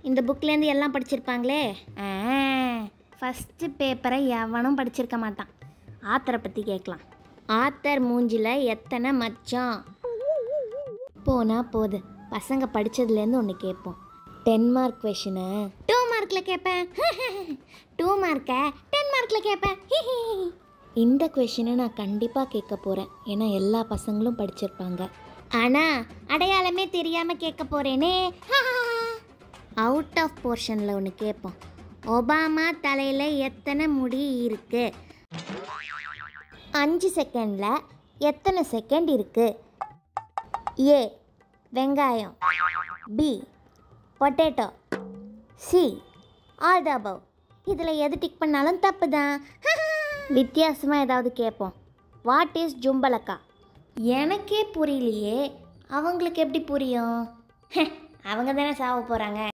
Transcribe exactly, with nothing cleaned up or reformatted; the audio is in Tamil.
இந்த புக்லேருந்து எல்லாம் படிச்சிருப்பாங்களே. ஃபஸ்ட்டு பேப்பரை எவனும் படிச்சிருக்க மாட்டான். ஆத்தரை பற்றி கேட்கலாம். ஆத்தர் மூஞ்சில் எத்தனை மச்சம்? போனால் போகுது, பசங்க படித்ததுலேருந்து ஒன்று கேட்போம். டென் மார்க் கொஷினை டூ மார்க்கில் கேட்பேன். டூ மார்க்கை டென் மார்க்கில் கேட்பேன். இந்த கொஷினை நான் கண்டிப்பாக கேட்க போகிறேன். ஏன்னா எல்லா பசங்களும் படிச்சிருப்பாங்க. ஆனால் அடையாளமே தெரியாமல் கேட்க போகிறேனே. அவுட் ஆஃப் போர்ஷனில் ஒன்று கேட்போம். ஒபாமா தலையில் எத்தனை முடி இருக்குது? அஞ்சு செகண்டில் எத்தனை செகண்ட் இருக்குது? ஏ வெங்காயம், B potato, C all the above. இதில் எது டிக் பண்ணாலும் தப்பு தான். வித்தியாசமாக ஏதாவது கேட்போம். வாட் இஸ் ஜும்பலக்கா? எனக்கே புரியலையே, அவங்களுக்கு எப்படி புரியும்? அவங்க தானே சாவ போகிறாங்க.